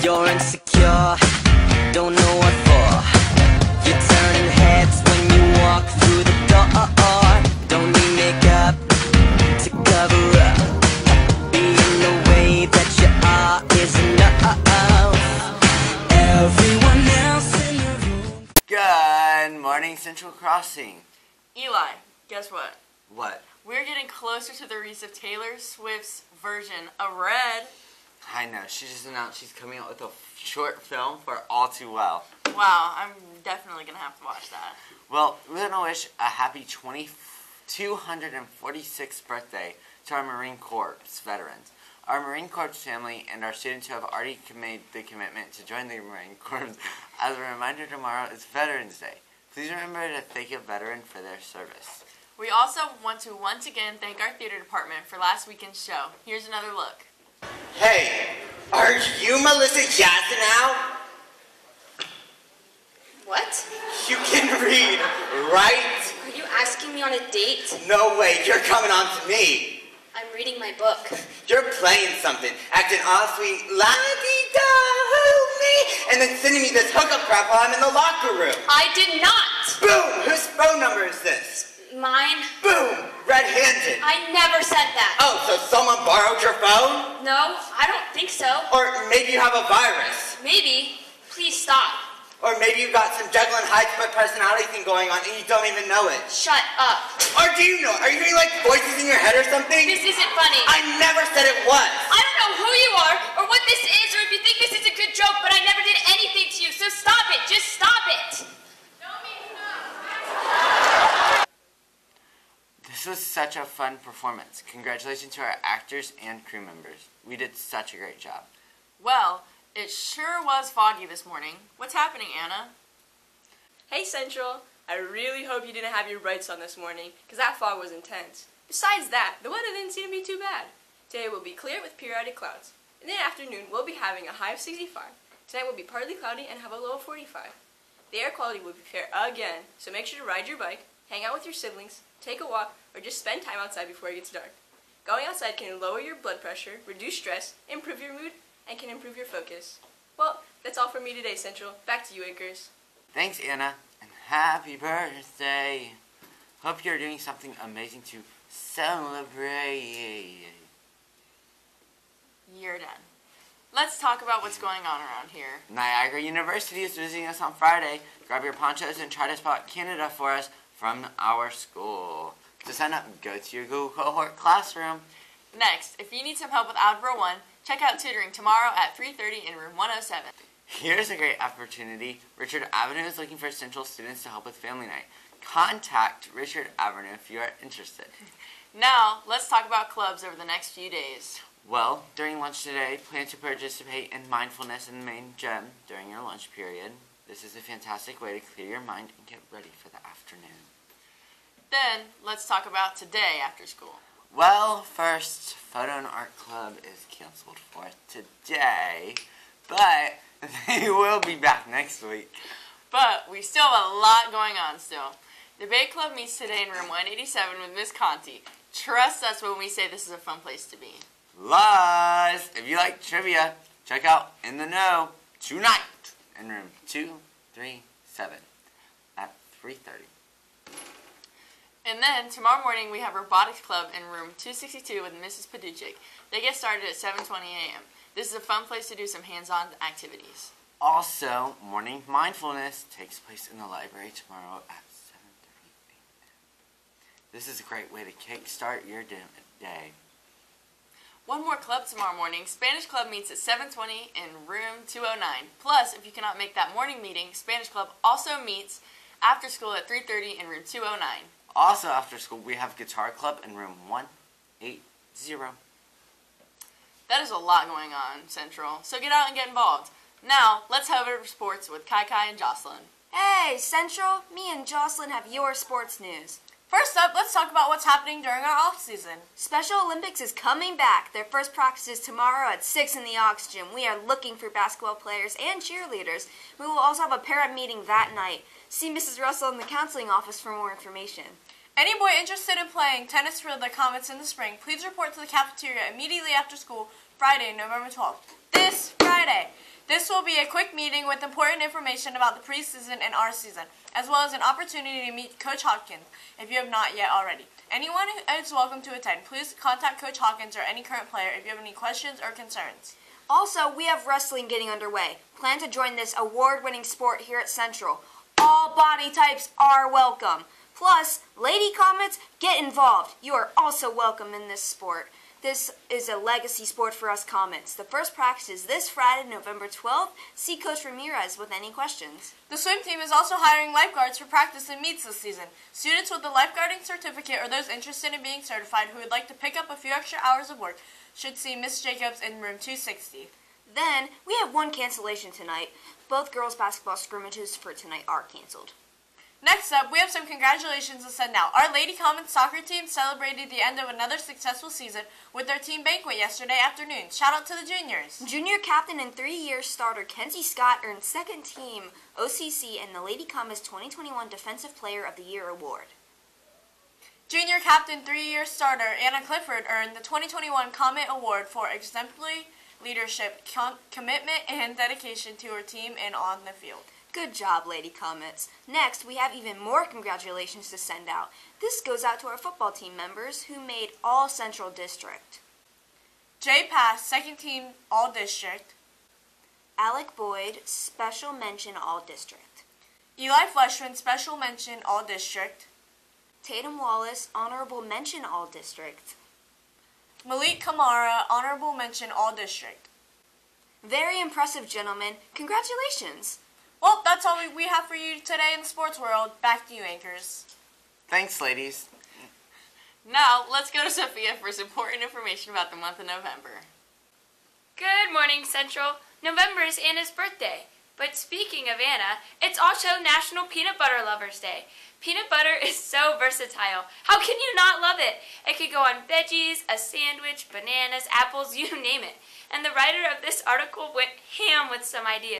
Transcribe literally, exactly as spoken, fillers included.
You're insecure, don't know what for. You're turning heads when you walk through the door. Don't need makeup to cover up. Being the way that you are is enough. Everyone else in the room. Good morning, Central Crossing. Eli, guess what? What? We're getting closer to the release of Taylor Swift's version of Red. I know, she just announced she's coming out with a short film for All Too Well. Wow, I'm definitely going to have to watch that. Well, we want to wish a happy two hundred forty-sixth birthday to our Marine Corps veterans. Our Marine Corps family and our students who have already made the commitment to join the Marine Corps. As a reminder, tomorrow is Veterans Day. Please remember to thank a veteran for their service. We also want to once again thank our theater department for last weekend's show. Here's another look. Hey, are you Melissa Jackson now? What? You can read, right? Are you asking me on a date? No way, you're coming on to me. I'm reading my book. You're playing something, acting all sweet, la-dee-da, me, and then sending me this hookup crap while I'm in the locker room. I did not! Boom! Whose phone number is this? Mine? Boom! Red-handed. I never said that. Oh, so someone borrowed your phone? No, I don't think so. Or maybe you have a virus. Maybe. Please stop. Or maybe you've got some Jekyll and Hyde split personality thing going on and you don't even know it. Shut up. Or do you know? Are you hearing like voices in your head or something? This isn't funny. I never said it was. I don't know who you are or what this is or if you think this is a good joke, but I never did anything to you, so stop it. Just stop it. This was such a fun performance. Congratulations to our actors and crew members. We did such a great job. Well, it sure was foggy this morning. What's happening, Anna? Hey Central, I really hope you didn't have your brights on this morning, because that fog was intense. Besides that, the weather didn't seem to be too bad. Today will be clear with periodic clouds. In the afternoon, we'll be having a high of sixty-five. Tonight will be partly cloudy and have a low of forty-five. The air quality will be fair again, so make sure to ride your bike, hang out with your siblings, take a walk, or just spend time outside before it gets dark. Going outside can lower your blood pressure, reduce stress, improve your mood, and can improve your focus. Well, that's all from me today, Central. Back to you, Anchors. Thanks, Anna, and happy birthday. Hope you're doing something amazing to celebrate. You're done. Let's talk about what's going on around here. Niagara University is visiting us on Friday. Grab your ponchos and try to spot Canada for us from our school. To sign up, go to your Google Cohort classroom. Next, if you need some help with Algebra one, check out tutoring tomorrow at three thirty in room one oh seven. Here's a great opportunity. Richard Avenue is looking for Central students to help with family night. Contact Richard Avenue if you are interested. Now, let's talk about clubs over the next few days. Well, during lunch today, plan to participate in mindfulness in the main gym during your lunch period. This is a fantastic way to clear your mind and get ready for the afternoon. Then, let's talk about today after school. Well, first, Photo and Art Club is canceled for today, but they will be back next week. But we still have a lot going on still. Debate Club meets today in room one eighty-seven with Miss Conti. Trust us when we say this is a fun place to be. Plus, if you like trivia, check out In the Know tonight in room two thirty-seven at three thirty. And then, tomorrow morning, we have Robotics Club in room two sixty-two with Missus Paduchik. They get started at seven twenty a m This is a fun place to do some hands-on activities. Also, morning mindfulness takes place in the library tomorrow at seven thirty a m This is a great way to kickstart your day. One more club tomorrow morning. Spanish Club meets at seven twenty in room two oh nine. Plus, if you cannot make that morning meeting, Spanish Club also meets after school at three thirty in room two oh nine. Also after school, we have Guitar Club in room one eighty. That is a lot going on, Central, so get out and get involved. Now, let's head over to sports with Kai Kai and Jocelyn. Hey, Central, me and Jocelyn have your sports news. First up, let's talk about what's happening during our off-season. Special Olympics is coming back. Their first practice is tomorrow at six in the Aux Gym. We are looking for basketball players and cheerleaders. We will also have a parent meeting that night. See Missus Russell in the counseling office for more information. Any boy interested in playing tennis for the Comets in the spring, please report to the cafeteria immediately after school, Friday, November twelfth. This Friday. This will be a quick meeting with important information about the preseason and our season, as well as an opportunity to meet Coach Hopkins if you have not yet already. Anyone is welcome to attend. Please contact Coach Hawkins or any current player if you have any questions or concerns. Also, we have wrestling getting underway. Plan to join this award-winning sport here at Central. All body types are welcome. Plus, Lady Comets, get involved. You are also welcome in this sport. This is a legacy sport for us Comets. The first practice is this Friday, November twelfth. See Coach Ramirez with any questions. The swim team is also hiring lifeguards for practice and meets this season. Students with a lifeguarding certificate or those interested in being certified who would like to pick up a few extra hours of work should see Miss Jacobs in room two sixty. Then, we have one cancellation tonight. Both girls' basketball scrimmages for tonight are canceled. Next up, we have some congratulations to send out. Our Lady Comets soccer team celebrated the end of another successful season with their team banquet yesterday afternoon. Shout out to the juniors. Junior captain and three-year starter Kenzie Scott earned second team O C C and the Lady Comets twenty twenty-one Defensive Player of the Year award. Junior captain, three-year starter Anna Clifford earned the twenty twenty-one Comet Award for exemplary leadership, com- commitment, and dedication to her team and on the field. Good job, Lady Comets. Next, we have even more congratulations to send out. This goes out to our football team members who made All Central District. Jay Pass, second team All District. Alec Boyd, Special Mention All District. Eli Fleshman, Special Mention All District. Tatum Wallace, Honorable Mention All District. Malik Kamara, Honorable Mention All District. Very impressive, gentlemen. Congratulations. Well, that's all we have for you today in the sports world. Back to you, anchors. Thanks, ladies. Now, let's go to Sophia for some important information about the month of November. Good morning, Central. November is Anna's birthday. But speaking of Anna, it's also National Peanut Butter Lovers Day. Peanut butter is so versatile. How can you not love it? It could go on veggies, a sandwich, bananas, apples, you name it. And the writer of this article went ham with some ideas.